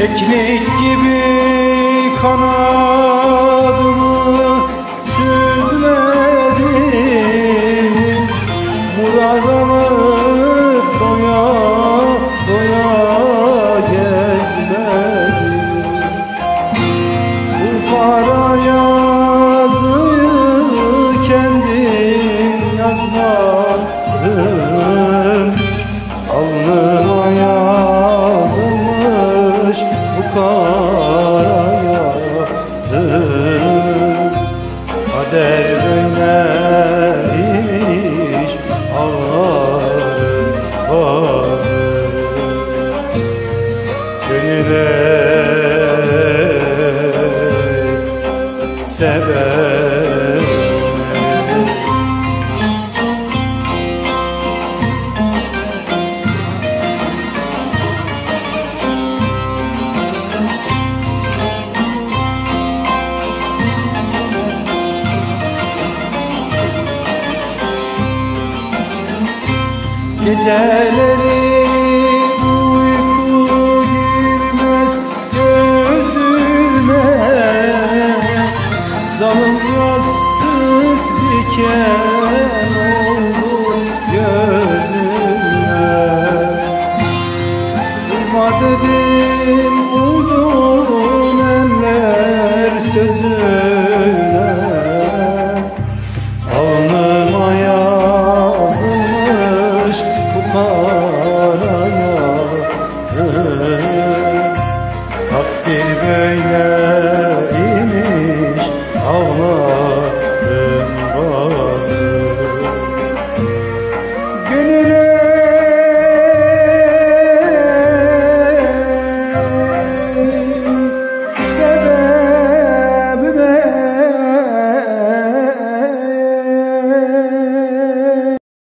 Keklik gibi kanadımı süzmedim, muradımı doya doya gezmedim. Bu kara yazıyı kendim yazmadım, alnıma yazılmış bu kara yazım. Kader böyleymiş ağlarım bazım. Gönüle sever geceleri uyku girmez gözüme, zalim yastık diken oldu gözüme. Uyma dedim uydum eller sözüne, alnıma yazılmış bu kara yazım. Takdir böyleymiş ağlar